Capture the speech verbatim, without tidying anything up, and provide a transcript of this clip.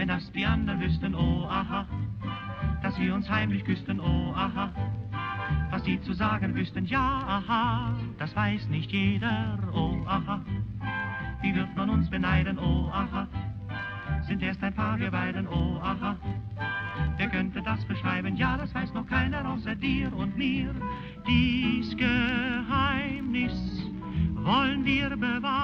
wenn das die anderen wüssten, oh aha, dass sie uns heimlich küssten, oh aha, was sie zu sagen wüssten, ja aha, das weiß nicht jeder, oh aha, wie wird man uns beneiden, oh aha, sind erst ein Paar wir beiden, oh aha, wer könnte das beschreiben, ja das weiß noch keiner außer dir und mir, dies Geheimnis wollen wir bewahren.